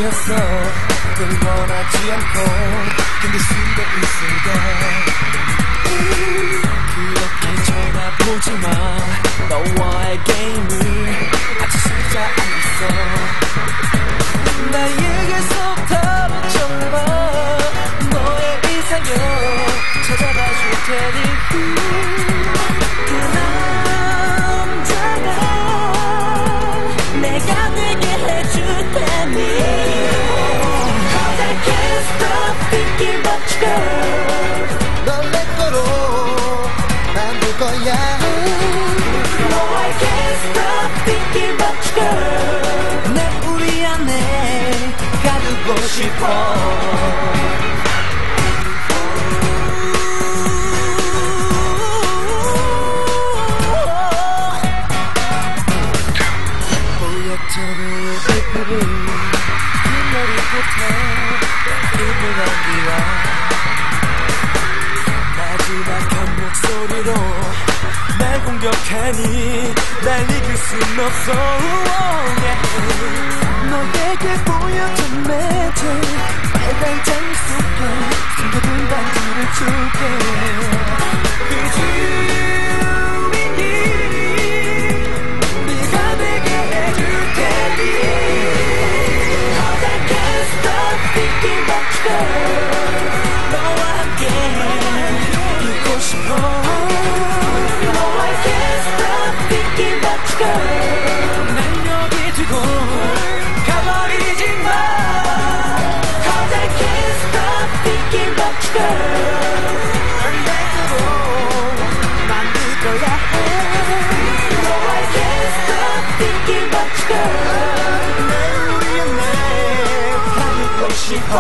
아니었어. 널 원하지 않고 견딜 수가 있을까. 그렇게 쳐다보지마. 너와의 게임을 아직 시작 안 했어. 나에게서 털어줘봐. 너의 이상형 찾아봐 줄 테니. 그 남자가 내가 되게 해줄 테니. Cause I can't stop thinking about you, girl. 널 내 거로 만들 거야. No, I can't stop thinking about you, girl. 내 우리 안에 가두고 싶어. 마지막한 목소리로 날 공격하니 날 이길 순 없어. 너에게 보여준 매체 빨간 장미 속에 숨겨둔 반지를 줄게. 그 주인이 네가 되게 해줄 테니. Cause I can't stop thinking about you, girl. 너와 함께 있고 싶어. No, I can't stop thinking about you, girl. 난 여기 두고 가버리지 마. Cause I can't stop thinking about you, girl. 널 내 거로 만들 거야. No, I can't stop thinking about you, girl. 내 우리 안에 가두고 싶어.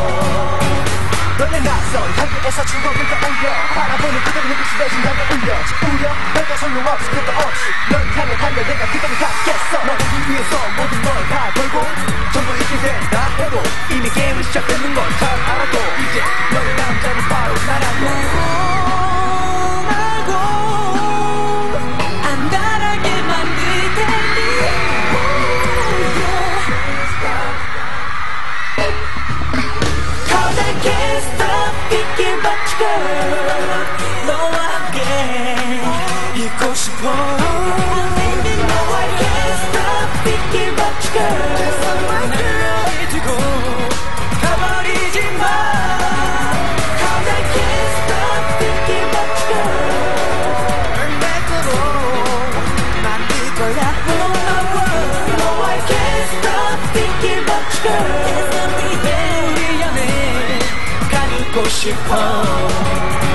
너의 낯선 한국에서 추억을 떠올려 바라보는 그대로 눈빛이 내 심장에 울려 울려 별거 소용없이 끝도 없이 널 향해 달려 내가 그대로 닿겠어. 너를 위해서 모든 걸 다 걸고 전부 잊게 된다 해도 이미 게임을 시작되는 걸 잘 알아도 이제 너의 남자는 바로 나라고. 말고 안달하게 만들 테니. Cause I can't stop thinking about you, girl. 너와 함께 있고 싶어. No, I can't stop thinking about you, girl. 날 여기 두고 가버리지 마. Cause I can't stop thinking about you, girl. 널 내 거로 만들 거야. No, I can't stop thinking about you, girl. 우리 안에 가두고 싶어.